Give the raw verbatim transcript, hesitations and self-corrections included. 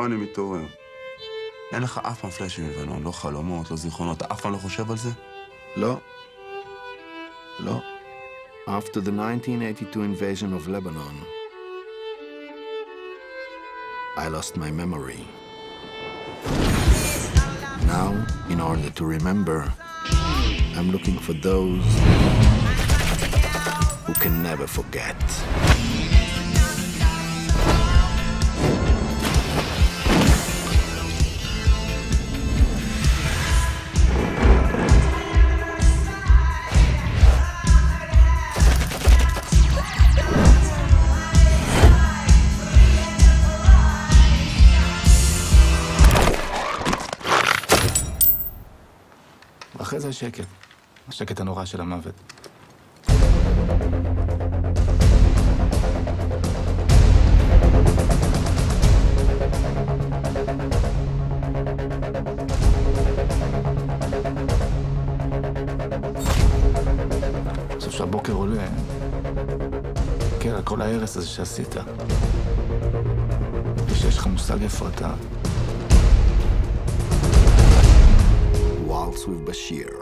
אני מתעורר. אין לך אף פעם פלאשים מלבנון, לא חלומות, לא זיכרונות, אתה אף פעם לא חושב על זה? לא. לא. After the nineteen eighty-two invasion of Lebanon, I lost my memory. Now, in order to remember, I'm looking for those who can never forget. אחרי זה השקט, השקט הנורא של המוות. עכשיו שהבוקר עולה, כן, על כל ההרס הזה שעשית, ושיש לך מושג איפה אתה. Waltz with Bashir.